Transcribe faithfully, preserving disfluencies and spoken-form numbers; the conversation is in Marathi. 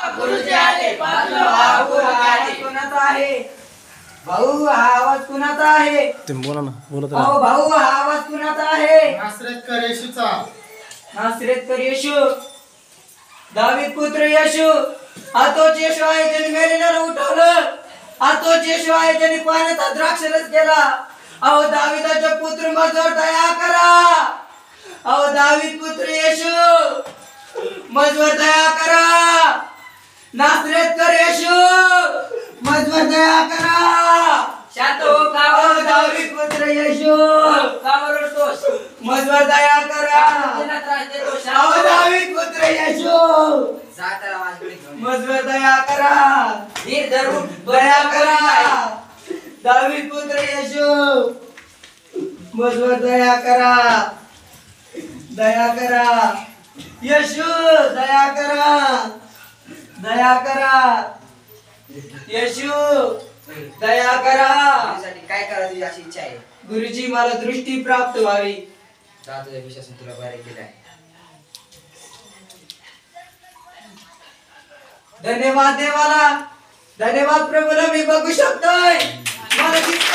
गुरुजी आले भाऊ हा आवाज कोणाचा आहे भाऊ हा आवाज कुणाचा आहे तुम्ही बोला ना बोलत अहो भाऊ हा आवाज कुणाचा आहे नासरेतकर येशूचा नासरेतकर येशू दावीद पुत्र येशू हा तोच येशू आहे ज्याने मेलेल्याला उठवलं हा तोच येशू आहे ज्याने पाण्याचा द्राक्षरस केला अहो दाविदाचा पुत्र माझ्यावर दया करा अहो दावीद पुत्र येशू माझ्यावर दया करा नासरेतकर येशू माझ्यावर दया करा शांत हो का अहो दावीद पुत्र येशू का ओरडतोस माझ्यावर दया करा तिला त्रास देतो अहो शांत दावीद पुत्र येशू जा त्याला माझ्याकडे घेऊन ये. माझ्यावर दया करा धीर धरून दया करा दावीद पुत्र येशू माझ्यावर दया करा दया करा येशू दया करा दया करा येशू दया करा तुझ्यासाठी काय करा तुझी अशी इच्छा आहे गुरुजी मला दृष्टी प्राप्त व्हावी जा तुझ्या विश्वासून तुला बरे केलाय धन्यवाद देवाला धन्यवाद प्रभूला मी बघू शकतोय मला